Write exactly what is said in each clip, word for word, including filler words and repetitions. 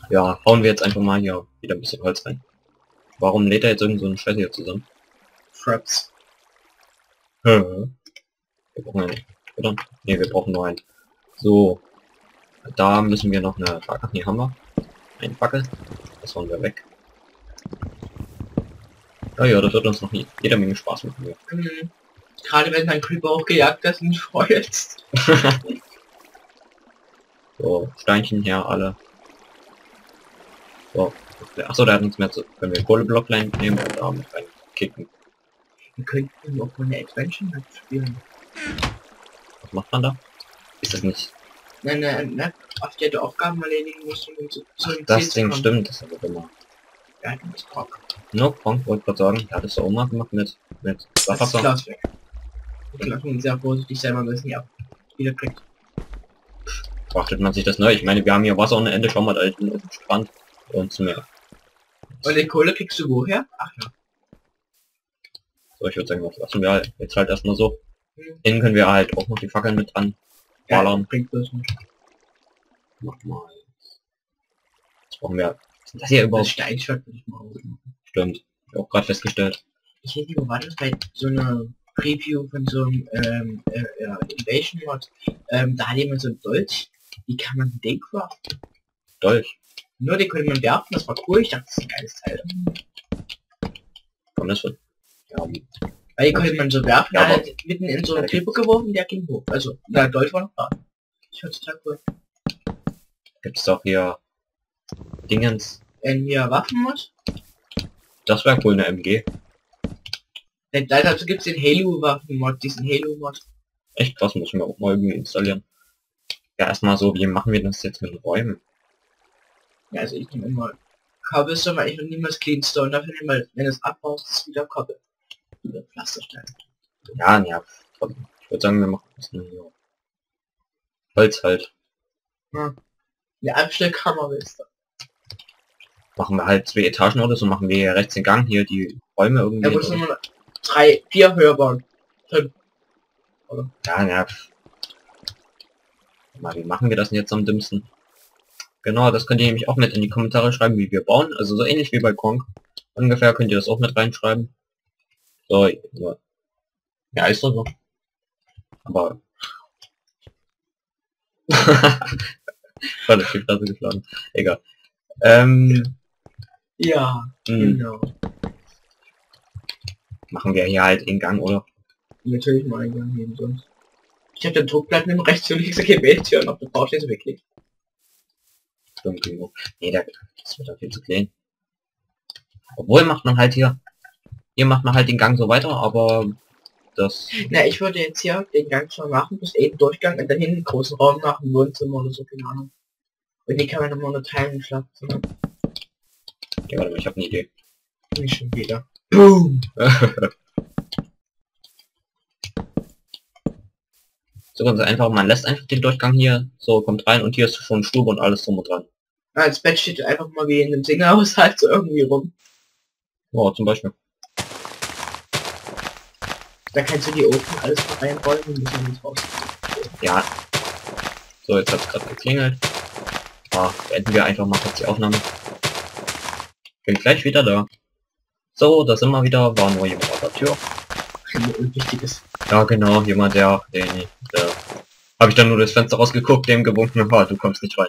Ja, hauen wir jetzt einfach mal hier wieder ein bisschen Holz rein. Warum lädt er jetzt irgend so einen Scheiß hier zusammen? Fraps. Hm. Wir brauchen einen, oder? Ne, wir brauchen nur einen. So. Da müssen wir noch eine... Ach nee, haben wir. Eine Fackel. Das hauen wir weg. Ja, ja, das wird uns noch nie, jede Menge Spaß machen. Ja. Mhm. Gerade wenn mein Creeper auch gejagt ist und freut. So, Steinchen her, alle. So. Achso, der hat uns mehr zu... Können wir Kohleblock nehmen und da mit rein kicken. Wir könnten auch mal eine Adventure Map spielen. Was macht man da? Ist das nicht... Nein, nein, nein, auf der du Aufgaben erledigen musst, um zu, zu Ach, das Ding stimmt, das habe ich immer. Ja, du bist Rock. No, Punk, wollte gerade sagen, ja, das ist auch mal gemacht mit... mit Das ist Klaus weg. Ich lasse ihn sehr vorsichtig sein, man wissen, ja, wieder kriegt. Beachtet man sich das neu? Ich meine, wir haben hier Wasser ohne Ende, schau mal da hinten auf dem Strand und zum Meer. Und die Kohle kriegst du woher? Ach ja. So, ich würde sagen, was lassen wir halt jetzt halt erstmal so. Hm. Innen können wir halt auch noch die Fackeln mit dran ballern. Ja, bringt das nicht. Mach mal. Jetzt brauchen wir... Was ist das hier Das überhaupt? Steinschwert würde ich mal ausmachen. Stimmt. Hab ich auch gerade festgestellt. Ich weiß nicht, wo war das bei so einer Preview von so einem ähm, äh, ja, Invasion Mod? Ähm, da hat jemand so ein Dolch. Wie kann man den craften? Dolch. Nur den konnte man werfen, das war cool. Ich dachte, das ist ein geiles Teil. Komm, das wird... Ja, Weil die konnte man so werfen, Ja, ja, aber- hat mitten in so einen Clipper geworfen, der ging hoch. Also, der Dolch war noch da. Ich fand's total cool. gibt's doch hier... Dingens. Wenn wir Waffen muss, Das wäre cool, eine M G. dazu gibt's den Halo-Waffen-Mod, diesen Halo-Mod. Echt krass, muss ich mir auch mal irgendwie installieren. Ja, erstmal so, wie machen wir das jetzt mit Räumen? Ja, also ich nehme immer Cobblestone, weil ich will niemals Cleanstone, dafür nehme ich, wenn es abbaust, ist es wieder Cobble. Wieder Pflasterstein. Ja, ja, trotzdem. Ich würde sagen, wir machen das nur so. Holz halt. Ja. Der Abstellkammer willst du. Machen wir halt zwei Etagen oder so, machen wir hier rechts den Gang, hier die Räume irgendwie. Er muss oder- nur drei, vier höher bauen. Fünf. Oder? Ja, ja. Mal, wie machen wir das denn jetzt am dümmsten? Genau, das könnt ihr nämlich auch mit in die Kommentare schreiben, wie wir bauen. Also so ähnlich wie bei Kronk. Ungefähr könnt ihr das auch mit reinschreiben. So, so. Ja, ist doch so. Aber... Voll auf die Fresse geschlagen. Egal. Ähm, Ja, mh, genau. machen wir hier halt den Gang, oder? Natürlich mal eingegangen neben sonst. Ich habe den Druckplatten im rechts und links Gebetstür und auf der Baustelle so weggelegt. Stimmt, genug. Nee, der, das wird doch viel zu klein. Obwohl macht man halt hier... Hier macht man halt den Gang so weiter, aber... Das... Na, ich würde jetzt hier den Gang schon machen, bis eben Durchgang und dann hinten einen großen Raum machen, Wohnzimmer oder so, keine Ahnung. Und die kann man nochmal unterteilen in Schlafzimmer. Ja, warte mal, ich habe eine Idee. Nicht schon wieder. Boom! So ganz einfach, man lässt einfach den Durchgang hier, so kommt rein und hier ist schon Stube und alles drum und dran. Ja, das Bett steht einfach mal wie in einem Singerhaushalt so irgendwie rum. Ja, zum Beispiel. Da kannst du die Ofen alles mal reinrollen und müssen nicht raus. Ja. So, jetzt hat es gerade geklingelt. Ja, beenden wir einfach mal kurz die Aufnahme. Bin gleich wieder da. So, da sind wir wieder, war nur jemand auf der Tür. Ein unwichtiges. Ja genau, jemand der, der, der habe ich dann nur das Fenster rausgeguckt, dem gewunken, ha, du kommst nicht rein.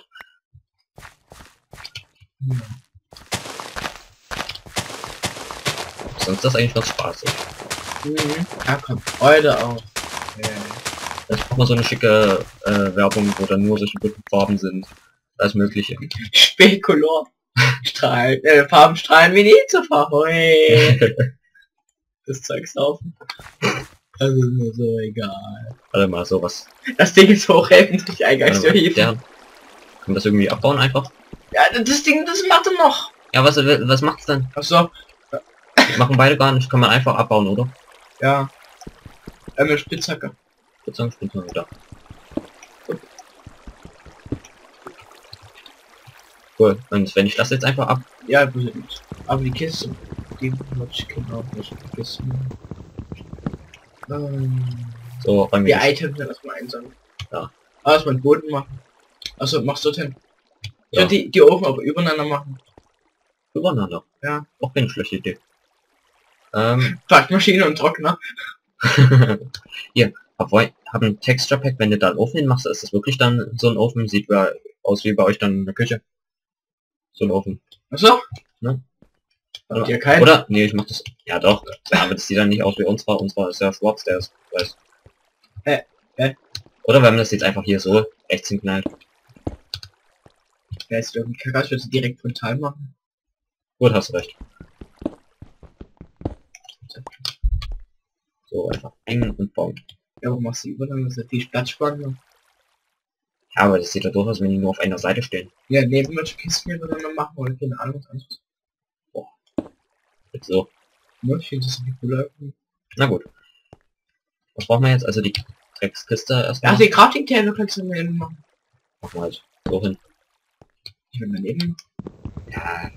Ja. Sonst ist das eigentlich was spaßig. Mhm. Ja, komm. Freude auf. Ja. Das braucht man so eine schicke äh, Werbung, wo dann nur solche bunten Farben sind. Alles mögliche. Spekulor. Strahlen. Äh, Farben strahlen wie nie zuvor. Hui. Das Zeug saufen. Das ist mir so egal. Warte mal, sowas. Das Ding ist hochhelfen durch Eingangstür Warte mal, hieven. der- Kann man das irgendwie abbauen einfach? Ja, das Ding, das macht er noch. Ja, was, was macht's denn? Achso, Machen beide gar nicht, kann man einfach abbauen, oder? ja. Einmal Spitzhacke. Jetzt sagen wir wieder. Cool, und wenn ich das jetzt einfach ab... Ja, bestimmt. Aber die Kiste, die würde ich genau nicht vergessen. Ähm, So, räumen die wir das- Items dann erstmal einsammeln. Ja. Ah, erstmal einen Boden machen. Achso, machst du denn? Ich würde die, die Ofen aber übereinander machen. Übereinander? Ja. Auch keine schlechte Idee. Ähm. Waschmaschine und Trockner. Hier, hab, hab ein Texture Pack, wenn du da einen Ofen hinmachst, ist das wirklich dann so ein Ofen? Sieht bei, aus wie bei euch dann in der Küche. So ein Ofen. Achso? Ne? Habt ihr keinen? Oder? Nee, ich mach das. Ja doch. Ja, aber das sieht dann nicht aus wie unserer. Unserer ist ja schwarz, der ist weiß. Äh, äh. Oder wenn man das jetzt einfach hier so rechts hinknallt. Ja, ist irgendwie kacke, ich würde direkt frontal machen. Gut, hast recht. So, einfach eng und bauen. Ja, warum machst du übereinander? Das ist ja viel Platzsparender. Ja, aber das sieht ja durch aus, wenn die nur auf einer Seite stehen. Ja, neben welche Kisten übereinander machen oder keine Ahnung, was anderes. Boah. Jetzt so. Ja, ich finde das irgendwie cooler. Na gut. Was brauchen wir jetzt? Also die Dreckskiste erstmal. Ja, die Crafting-Table kannst du daneben machen. Machen wir halt so hin. Ich will daneben. Ja.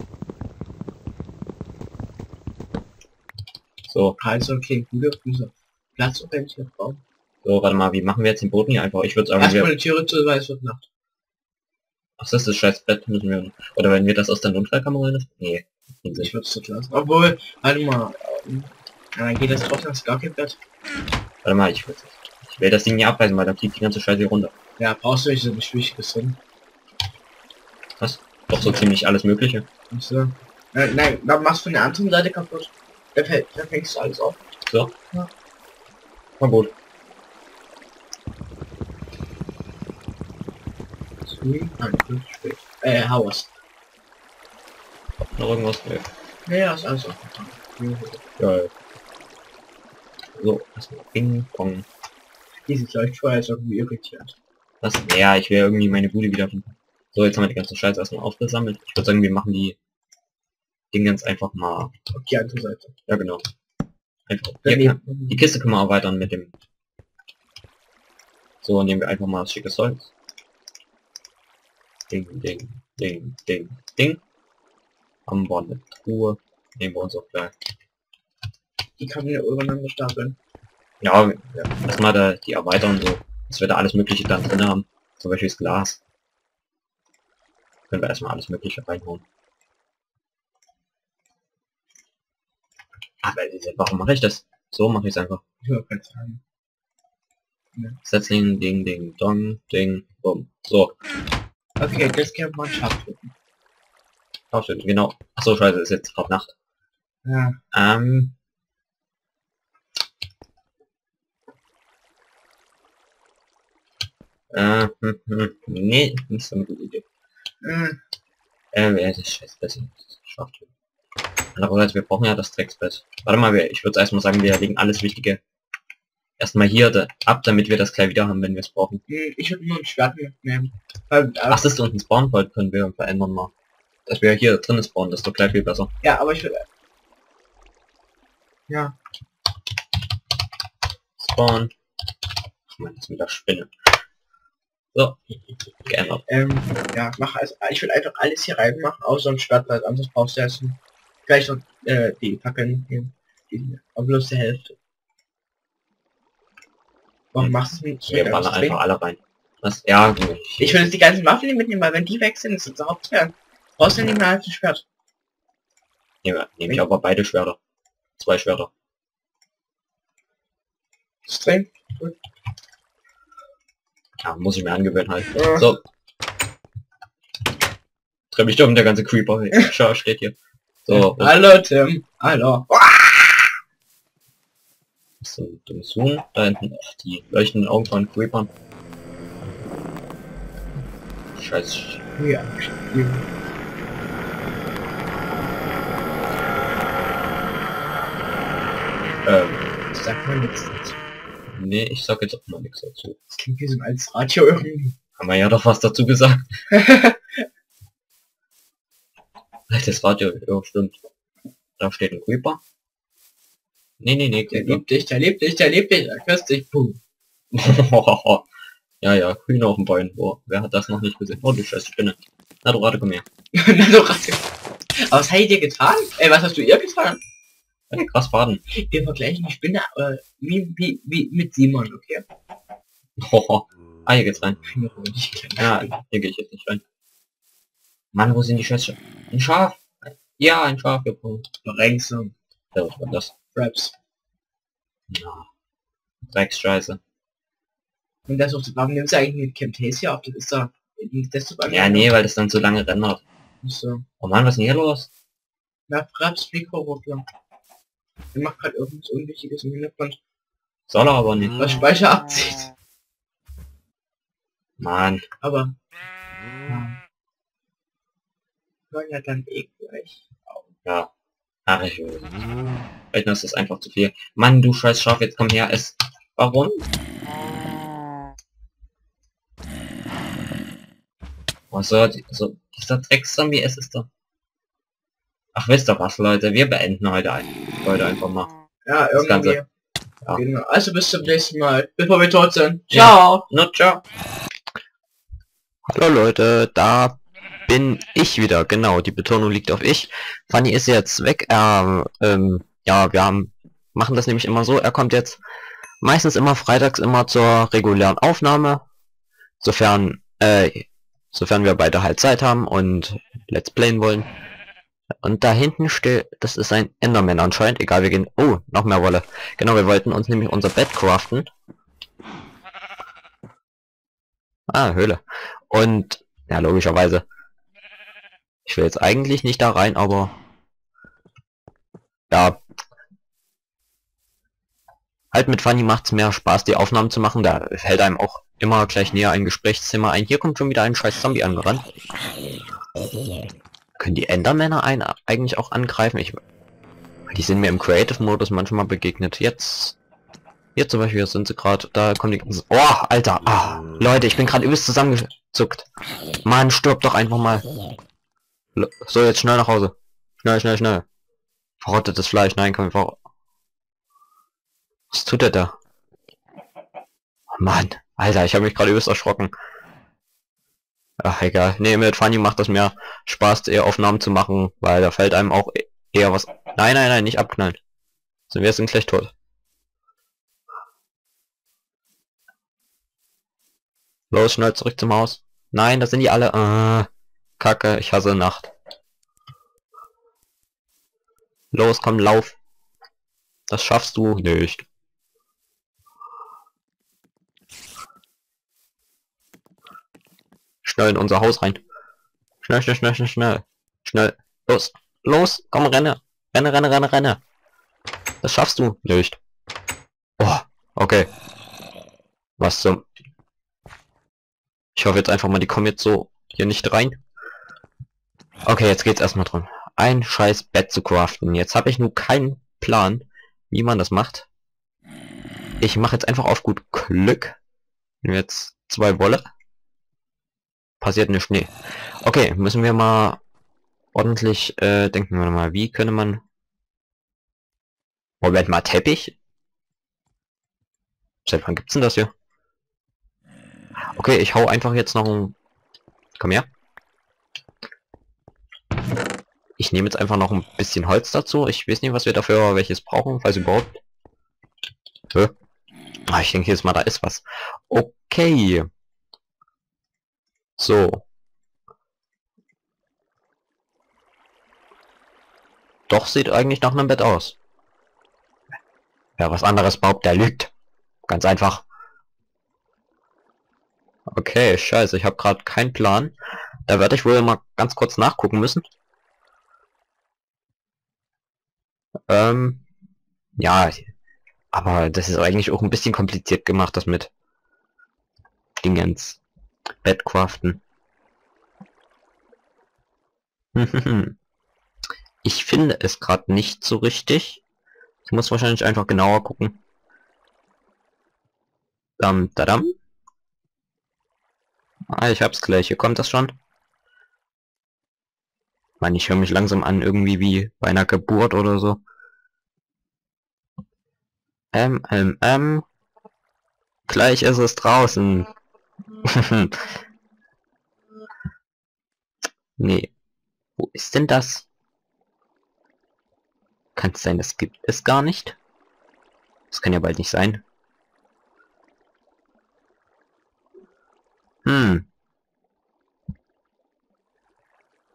So. Also, okay, gut auf dieser Platz und wenn ich noch brauche. So, warte mal, wie machen wir jetzt den Boden hier einfach? Ich würde sagen, Erstmal wir... die Türe zu, weil es wird Nacht. Ach, das ist das scheiß Bett, müssen wir... Oder wenn wir das aus der Notfallkamera nehmen? Nee. Ich würde es dort lassen. Obwohl, warte mal. Ähm, dann geht das trotzdem ins gar kein Bett. Warte mal, ich will... Ich will das Ding nicht abreißen, weil dann fliegt die ganze Scheiße hier runter. Ja, brauchst du nicht so nicht Wichtiges drin. Was? Doch so ziemlich alles Mögliche. So. Äh, nein, dann machst du von der anderen Seite kaputt. Da, fällt, da fängst du alles auf. So? Ja. Na gut. Nein, spät. Äh, Haus. Noch irgendwas? Nee. Ja, ist alles offen. Ja, ja. So, erstmal Ping, Pong. Dieses Leuchtfeuer ist irgendwie irritiert. Was? Ja, ich will irgendwie meine Bude wieder finden. So, jetzt haben wir die ganze Scheiße erstmal aufgesammelt. Ich würde sagen, wir machen die Dinge ganz einfach mal. Auf die andere Seite. Ja, genau. Einfach. Hier kann, die Kiste können wir erweitern mit dem. So, nehmen wir einfach mal das schickes Holz. Ding, ding, ding, ding, ding. Haben wir eine Truhe. Nehmen wir uns auch gleich. Die kann man ja übereinander stapeln. Ja, ja. Erstmal da, die erweitern so, dass wir da alles Mögliche dann drin haben. Zum Beispiel das Glas. Können wir erstmal alles Mögliche reinhauen. Aber warum mache ich das? So mache ich es einfach. Ich will kein sagen. Ja. Setzling, Ding, Ding, Dong, Ding, Bumm. So. Okay, das kann man schaffen. Aufstellen, genau. Achso, scheiße, ist jetzt gerade Nacht. Ja. Ähm. Äh, hm, hm, nee, nicht so eine gute Idee. Hm. Äh, wer ist scheiße, das schafft. Andererseits, wir brauchen ja das Drecksbett. Warte mal, wir, ich würde erstmal sagen, wir legen alles Wichtige erstmal hier da, ab, damit wir das gleich wieder haben, wenn wir es brauchen. Ich würde nur ein Schwert mitnehmen. Weil, Ach, das ist unten Spawnpoint, können wir verändern mal. Dass wir hier drin spawnen, das ist doch gleich viel besser. ja, aber ich will... Ja. Spawn. Ach man, das mit der Spinne. So, geändert. Ähm, ja, mach also, ich will einfach alles hier reinmachen, außer ein Schwert, weil anders brauchst du jetzt vielleicht noch äh, die Fackeln hier. Die, aber bloß die Hälfte. Warum Hm. machst du es nicht? Wir ballern einfach alle rein. Was? Ja, gut. Ich will jetzt die ganzen Waffen mitnehmen, weil wenn die weg sind, ist es überhaupt schwer. Brauchst du nicht mehr als ein Schwert. Nehme, nehme ich aber beide Schwerter. Zwei Schwerter. Streng. Ja, muss ich mir angewöhnen halt. Ja. So. Dreh mich um, der ganze Creeper. Schau, steht hier. So. und- Hallo Tim. Hallo. Das ist ein dummes Huhn. Da hinten. Ach, die leuchtenden Augen von Creepern. Scheiß. Ja. Ähm. Sag mal nichts dazu. Nee, ich sag jetzt auch mal nichts dazu. Das klingt wie so ein altes Radio irgendwie. Haben wir ja doch was dazu gesagt. Das Radio, ja, stimmt. Da steht ein Creeper. Nee, nee, nee, Der Creeper. liebt dich, der liebt dich, der liebt dich, der küsst dich. Puh. Ja, ja, Hühner auf dem Bein. Oh, wer hat das noch nicht gesehen? Oh, du scheiß Spinne. Na, du Rate, komm her. Na du Ratte. Aber was hat ihr dir getan? Ey, was hast du ihr getan? Hey, krass Faden. Wir vergleichen die Spinne äh, wie, wie, wie mit Simon, okay? Oh, ah, hier geht's rein. Ich kleine Spinne. Ja, hier gehe ich jetzt nicht rein. Mann, wo sind die Scheiße? Ein Schaf! Ja, ein Schaf gebraucht. Verrenkung. Ja, was war das? Fraps. Ja. Drecksscheiße. Und das auf warum nimmst du eigentlich mit Camtasia auf? Das ist da. Das Ja, nee, weil das dann so lange rendert. So. Oh Mann, was ist denn hier los? Na, Fraps Mikroruckler. Der macht gerade irgendwas Unwichtiges im Hintergrund. Soll er aber nicht. Was Speicher abzieht. Mann. Aber. Ja. Ja, dann eh gleich. Ja. Ach, ich will. Vielleicht ist das einfach zu viel. Mann, du scheiß Schaf, jetzt komm her, es. Warum? Oh, so, die- so, dieser Dreckszombie, es ist doch. Ach, wisst ihr was, Leute, wir beenden heute, ein, heute einfach mal. Ja, Das irgendwie. Ganze. Ja. Genau. Also bis zum nächsten Mal. Bevor wir tot sind. Ja. Ciao! No, ciao. Hallo Leute, da bin ich wieder, genau, die Betonung liegt auf ich. Fanny ist jetzt weg, er, ähm, ja, wir haben, machen das nämlich immer so, er kommt jetzt meistens immer freitags immer zur regulären Aufnahme, sofern, äh, sofern wir beide halt Zeit haben und Let's Playen wollen. Und da hinten steht, das ist ein Enderman anscheinend, egal, wir gehen, oh, noch mehr Wolle. Genau, wir wollten uns nämlich unser Bett craften. Ah, Höhle. Und, ja, logischerweise. Ich will jetzt eigentlich nicht da rein, aber... Ja. Halt mit Fanny macht's mehr Spaß, die Aufnahmen zu machen. Da fällt einem auch immer gleich näher ein Gesprächszimmer ein. Hier kommt schon wieder ein scheiß Zombie angerannt. Können die Endermänner einen eigentlich auch angreifen? Ich... Die sind mir im Creative-Modus manchmal begegnet. Jetzt... Hier zum Beispiel sind sie gerade, da kommen die ganzen... Oh, Alter! Ah, Leute, ich bin gerade übelst zusammengezuckt. Mann, stirb doch einfach mal. So, jetzt schnell nach Hause. Schnell, schnell, schnell. Verrottetes Fleisch, nein, komm, ver... Was tut er da? Oh Mann, Alter, ich habe mich gerade übelst erschrocken. Ach, egal. Nee, mit Fanny macht das mehr Spaß, eher Aufnahmen zu machen, weil da fällt einem auch eher was... Nein, nein, nein, nicht abknallen. So, wir sind gleich tot. Los, schnell zurück zum Haus. Nein, das sind die alle. Äh, Kacke, ich hasse Nacht. Los, komm, lauf. Das schaffst du nicht. Schnell in unser Haus rein. Schnell, schnell, schnell, schnell, schnell. Schnell. Los. Los, komm, renne. Renne, renne, renne, renne. Das schaffst du nicht. Oh, okay. Was zum... Ich hoffe jetzt einfach mal, die kommen jetzt so hier nicht rein. Okay, jetzt geht's erstmal dran. Ein scheiß Bett zu craften. Jetzt habe ich nur keinen Plan, wie man das macht. Ich mache jetzt einfach auf gut Glück. Jetzt zwei Wolle. Passiert nicht, nee. Okay, müssen wir mal ordentlich äh, denken wir mal, wie könnte man... Moment mal, Teppich? Seit wann gibt's denn das hier? Okay, ich hau einfach jetzt noch ein... Komm her. Ich nehme jetzt einfach noch ein bisschen Holz dazu. Ich weiß nicht, was wir dafür welches brauchen, falls überhaupt. Hä? Ah, ich denke jetzt mal, da ist was. Okay. So. Doch, sieht eigentlich nach einem Bett aus. Ja, was anderes behauptet, der lügt. Ganz einfach. Okay, scheiße, ich habe gerade keinen Plan. Da werde ich wohl mal ganz kurz nachgucken müssen. Ähm, ja, aber das ist eigentlich auch ein bisschen kompliziert gemacht, das mit Dingens Bettcraften. Ich finde es gerade nicht so richtig. Ich muss wahrscheinlich einfach genauer gucken. Dam, dadam. Ah, ich hab's gleich. Hier kommt das schon. Mann, ich höre mich langsam an, irgendwie wie bei einer Geburt oder so. Ähm, ähm, ähm. Gleich ist es draußen. Nee. Wo ist denn das? Kann es sein, das gibt es gar nicht? Das kann ja bald nicht sein. Hm.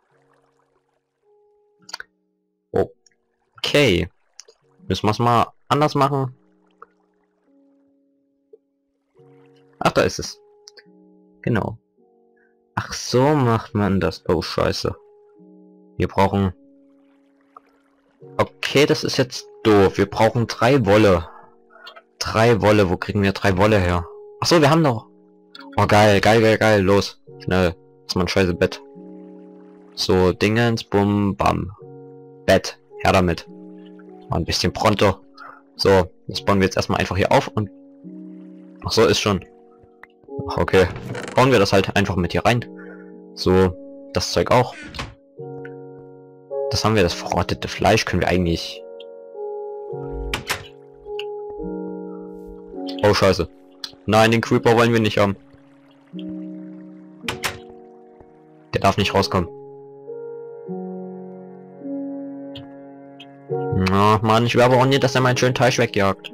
Okay. Müssen wir es mal anders machen. Ach, da ist es. Genau. Ach, so macht man das. Oh, scheiße. Wir brauchen... Okay, das ist jetzt doof. Wir brauchen drei Wolle. Drei Wolle. Wo kriegen wir drei Wolle her? Ach so, wir haben noch... Oh, geil, geil, geil, geil. Los. Schnell. Das ist mein scheiße Bett. So, Dingens, bum, bam. Bett. Her damit. Mal ein bisschen pronto. So, das bauen wir jetzt erstmal einfach hier auf und... Ach so, ist schon. Okay. Bauen wir das halt einfach mit hier rein. So, das Zeug auch. Das haben wir, das verrottete Fleisch können wir eigentlich... Oh, scheiße. Nein, den Creeper wollen wir nicht haben. Der darf nicht rauskommen. Ach man, ich will aber auch nicht, dass er meinen schönen Teich wegjagt.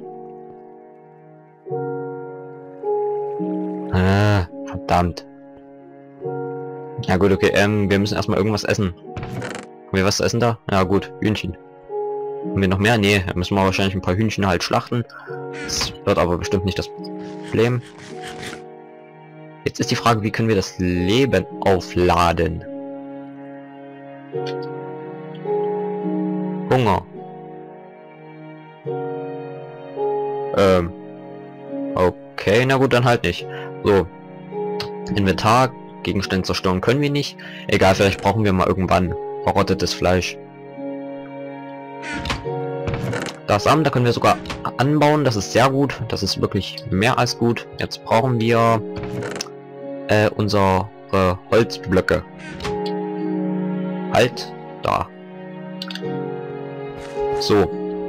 Ah, verdammt. Ja gut, okay, ähm, wir müssen erstmal irgendwas essen. Haben wir was zu essen da? Ja gut, Hühnchen. Haben wir noch mehr? Nee, da müssen wir wahrscheinlich ein paar Hühnchen halt schlachten. Das wird aber bestimmt nicht das Problem. Jetzt ist die Frage, wie können wir das Leben aufladen? Hunger. Ähm. Okay, na gut, dann halt nicht. So. Inventar, Gegenstände zerstören können wir nicht. Egal, vielleicht brauchen wir mal irgendwann verrottetes Fleisch. Das Samen, da können wir sogar anbauen, das ist sehr gut. Das ist wirklich mehr als gut. Jetzt brauchen wir äh, unsere Holzblöcke. Halt, da. So.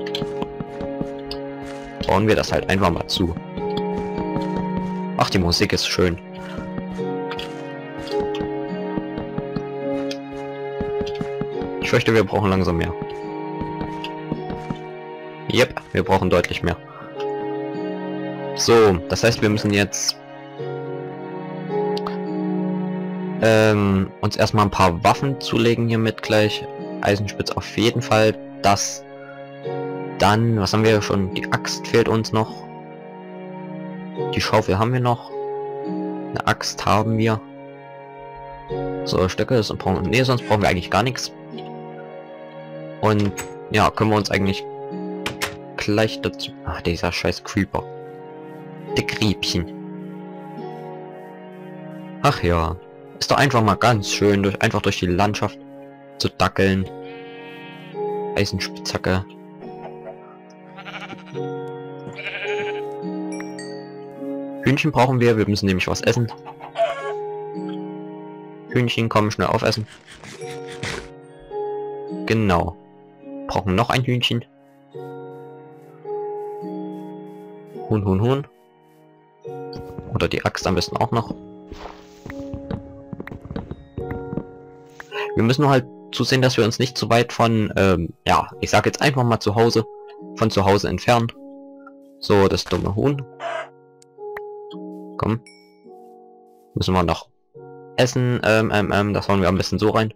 Bauen wir das halt einfach mal zu. Ach, die Musik ist schön. Ich fürchte, wir brauchen langsam mehr. Yep, wir brauchen deutlich mehr. So, das heißt, wir müssen jetzt ähm, uns erstmal ein paar Waffen zulegen hiermit gleich. Eisenspitz auf jeden Fall. Das. Dann, was haben wir schon? Die Axt fehlt uns noch. Die Schaufel haben wir noch. Eine Axt haben wir. So, Stöcke ist und brauchen. Nee, sonst brauchen wir eigentlich gar nichts. Und ja, können wir uns eigentlich gleich dazu. Ach, dieser scheiß Creeper. Der Griebchen. Ach ja. Ist doch einfach mal ganz schön, durch einfach durch die Landschaft zu dackeln. Eisenspitzhacke. Hühnchen brauchen wir, wir müssen nämlich was essen. Hühnchen, kommen schnell aufessen. Genau. Brauchen noch ein Hühnchen. Huhn, Huhn, Huhn. Oder die Axt am besten auch noch. Wir müssen nur halt zusehen, dass wir uns nicht zu weit von, ähm, ja, ich sag jetzt einfach mal zu Hause, von zu Hause entfernen. So, das dumme Huhn. Komm. Müssen wir noch essen, ähm, ähm, ähm, das hauen wir am besten so rein.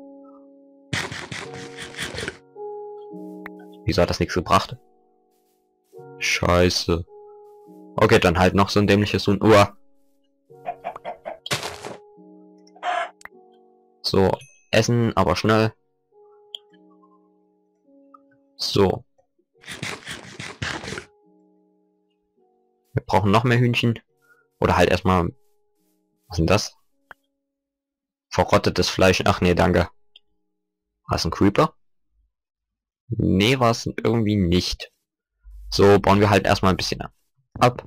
Wieso hat das nichts gebracht? Scheiße. Okay, dann halt noch so ein dämliches Huhn. Uah. So, essen, aber schnell. So. Wir brauchen noch mehr Hühnchen. Oder halt erstmal... Was ist denn das? Verrottetes Fleisch. Ach nee, danke. War es ein Creeper? Nee, war es irgendwie nicht. So, bauen wir halt erstmal ein bisschen ab.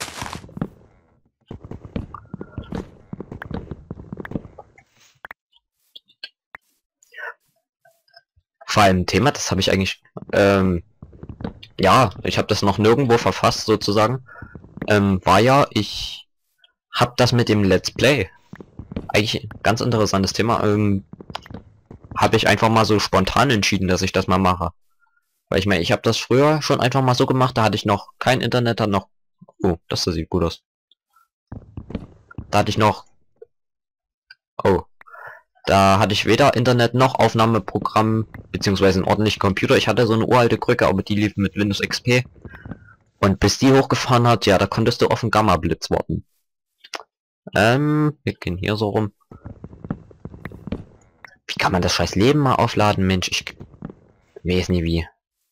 Vor allem Thema, das habe ich eigentlich... Ähm, ja, ich habe das noch nirgendwo verfasst sozusagen. Ähm, war ja, ich habe das mit dem Let's Play. Eigentlich ein ganz interessantes Thema. Ähm, habe ich einfach mal so spontan entschieden, dass ich das mal mache. Weil ich meine, ich habe das früher schon einfach mal so gemacht, da hatte ich noch kein Internet, dann noch... Oh, das da sieht gut aus. Da hatte ich noch... Oh. Da hatte ich weder Internet noch Aufnahmeprogramm, beziehungsweise einen ordentlichen Computer. Ich hatte so eine uralte Krücke, aber die lief mit Windows X P. Und bis die hochgefahren hat, ja, da konntest du auf den Gamma-Blitz warten. Ähm, wir gehen hier so rum. Wie kann man das scheiß Leben mal aufladen, Mensch? Ich weiß nie wie.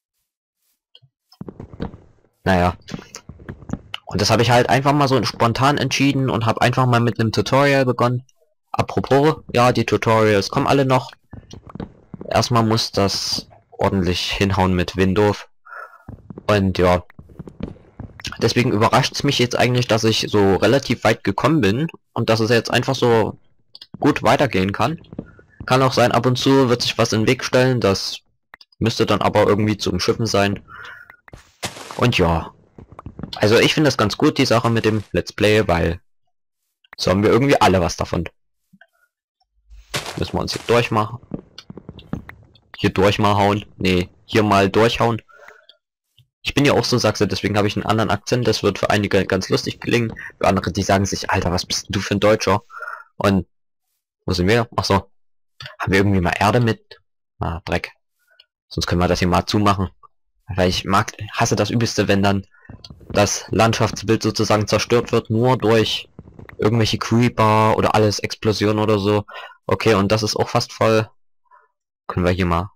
Naja. Und das habe ich halt einfach mal so spontan entschieden und habe einfach mal mit einem Tutorial begonnen. Apropos, ja, die Tutorials kommen alle noch. Erstmal muss das ordentlich hinhauen mit Windows. Und ja. Deswegen überrascht es mich jetzt eigentlich, dass ich so relativ weit gekommen bin und dass es jetzt einfach so gut weitergehen kann. Kann auch sein, ab und zu wird sich was in den Weg stellen, das müsste dann aber irgendwie zu umschiffen sein. Und ja. Also ich finde das ganz gut, die Sache mit dem Let's Play, weil so haben wir irgendwie alle was davon. Müssen wir uns hier durchmachen. Hier durch mal hauen. Nee, hier mal durchhauen. Ich bin ja auch so Sachse, deswegen habe ich einen anderen Akzent. Das wird für einige ganz lustig klingen. Für andere, die sagen sich, Alter, was bist denn du für ein Deutscher? Und wo sind wir? Ach so. Haben wir irgendwie mal Erde mit? Ah, Dreck. Sonst können wir das hier mal zumachen. Weil ich mag, hasse das Übelste, wenn dann das Landschaftsbild sozusagen zerstört wird, nur durch irgendwelche Creeper oder alles Explosion oder so. Okay, und das ist auch fast voll. Können wir hier mal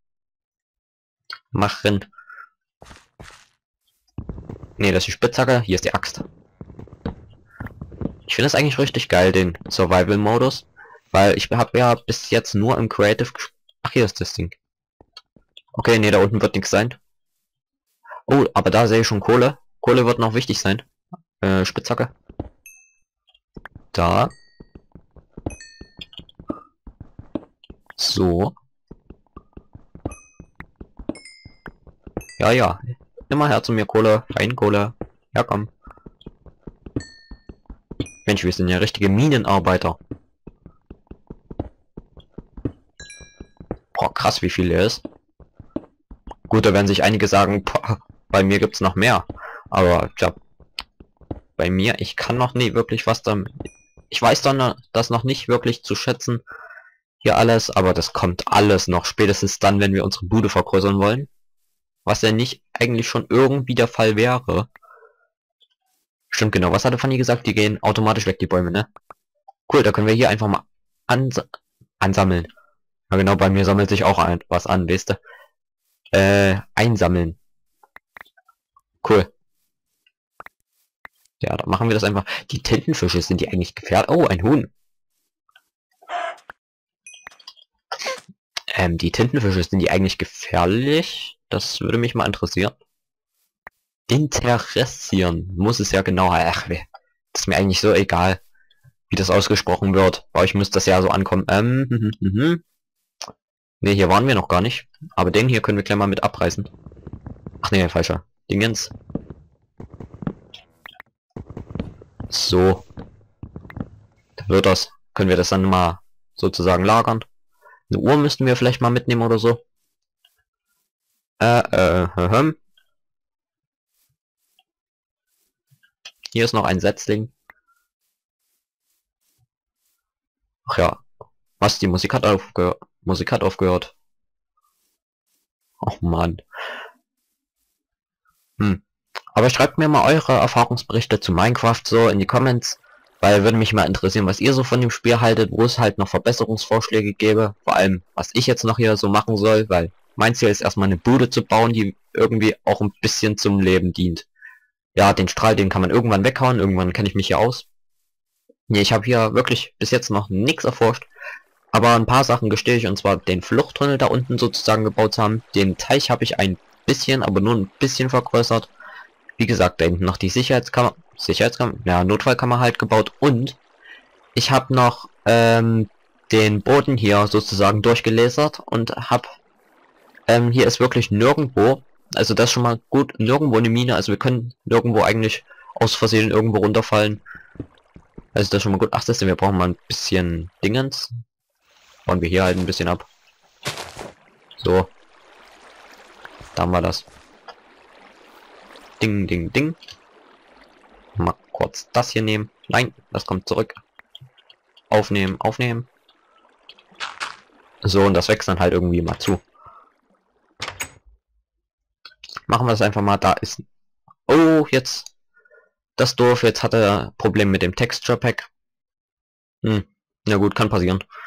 machen. Ne, das ist die Spitzhacke, hier ist die Axt. Ich finde es eigentlich richtig geil, den Survival-Modus, weil ich habe ja bis jetzt nur im Creative gespielt. Ach, hier ist das Ding. Okay, ne, da unten wird nichts sein. Oh, aber da sehe ich schon Kohle. Kohle wird noch wichtig sein. Äh, Spitzhacke. Da. So. Ja, ja. Immer her zu mir, Kohle. Rein, Kohle. Ja, komm. Mensch, wir sind ja richtige Minenarbeiter. Boah, krass, wie viel er ist. Gut, da werden sich einige sagen, boah, bei mir gibt's noch mehr. Aber, ja. Bei mir, ich kann noch nie wirklich was damit. Ich weiß dann das noch nicht wirklich zu schätzen. Hier alles, aber das kommt alles noch. Spätestens dann, wenn wir unsere Bude vergrößern wollen. Was ja nicht eigentlich schon irgendwie der Fall wäre. Stimmt, genau. Was hatte Fanny gesagt? Die gehen automatisch weg, die Bäume, ne? Cool, da können wir hier einfach mal ans ansammeln. Ja genau, bei mir sammelt sich auch ein was an, weißt du? Äh, einsammeln. Cool. Ja, dann machen wir das einfach. Die Tintenfische, sind die eigentlich gefährlich? Oh, ein Huhn. Ähm, die Tintenfische, sind die eigentlich gefährlich? Das würde mich mal interessieren. Interessieren. Muss es ja genau. Ach, das ist mir eigentlich so egal, wie das ausgesprochen wird. Bei euch müsste das ja so ankommen. Ähm, hm, hm, hm. Ne, hier waren wir noch gar nicht. Aber den hier können wir gleich mal mit abreißen. Ach ne, falscher. Dingens. So. Da wird das. Können wir das dann mal sozusagen lagern. Eine Uhr müssten wir vielleicht mal mitnehmen oder so. Äh, äh, äh, Hier ist noch ein Setzling. Ach ja. Was? Die Musik hat aufgehört. Musik hat aufgehört. Ach man. Hm. Aber schreibt mir mal eure Erfahrungsberichte zu Minecraft so in die Comments. Weil würde mich mal interessieren, was ihr so von dem Spiel haltet, wo es halt noch Verbesserungsvorschläge gäbe. Vor allem, was ich jetzt noch hier so machen soll, weil mein Ziel ist erstmal eine Bude zu bauen, die irgendwie auch ein bisschen zum Leben dient. Ja, den Strahl, den kann man irgendwann weghauen, irgendwann kenne ich mich hier aus. Nee, ich habe hier wirklich bis jetzt noch nichts erforscht. Aber ein paar Sachen gestehe ich, und zwar den Fluchttunnel da unten sozusagen gebaut zu haben. Den Teich habe ich ein bisschen, aber nur ein bisschen vergrößert. Wie gesagt, da hinten noch die Sicherheitskammer, Sicherheitskammer, ja, Notfallkammer halt gebaut. Und ich habe noch ähm, den Boden hier sozusagen durchgelasert und habe, ähm, hier ist wirklich nirgendwo, also das ist schon mal gut, nirgendwo eine Mine, also wir können nirgendwo eigentlich aus Versehen irgendwo runterfallen. Also das ist schon mal gut. Ach, das ist, wir brauchen mal ein bisschen Dingens. Bauen wir hier halt ein bisschen ab. So. Da haben wir das. Ding, ding, ding. Mal kurz das hier nehmen. Nein, das kommt zurück. Aufnehmen, aufnehmen. So, und das wächst dann halt irgendwie mal zu. Machen wir das einfach mal, da ist... Oh, jetzt... Das Dorf, jetzt hat er Problem mit dem Texture Pack. Hm, na gut, kann passieren.